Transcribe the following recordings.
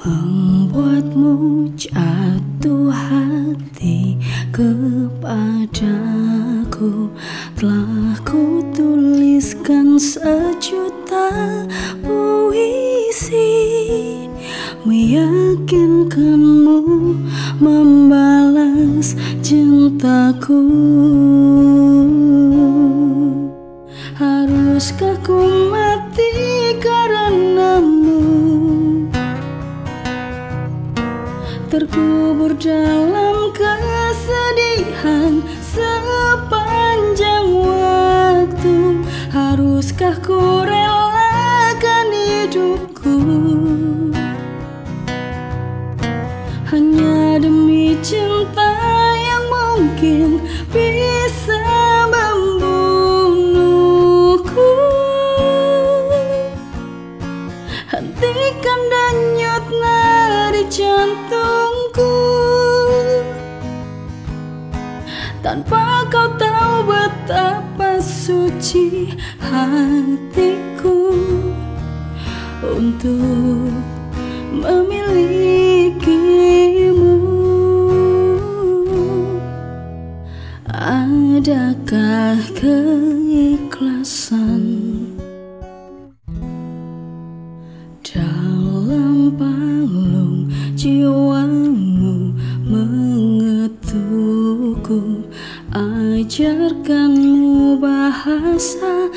Membuatmu jatuh hati kepadaku, telah ku tuliskan sejuta puisi, meyakinkanmu membalas cintaku. Haruskah ku mati karenamu, terkubur dalam kesedihan sepanjang waktu? Haruskah ku relakan hidupku hanya demi cinta yang mungkin bisa membunuhku? Hentikan denyut nadi jantungku, tanpa kau tahu betapa suci hatiku untuk memilikimu. Adakah keikhlasan dalam palung jiwamu mengetukku? Ajarkanmu bahasa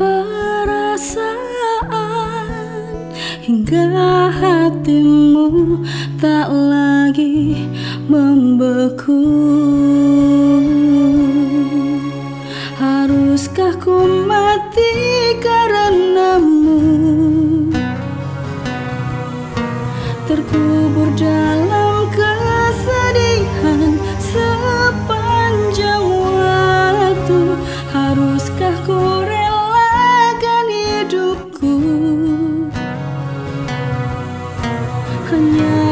perasaan hingga hatimu tak lagi membeku. Haruskah ku mati karenamu, terkubur dalam kesedihan sepanjang waktu? Haruskah ku relakan hidupku hanya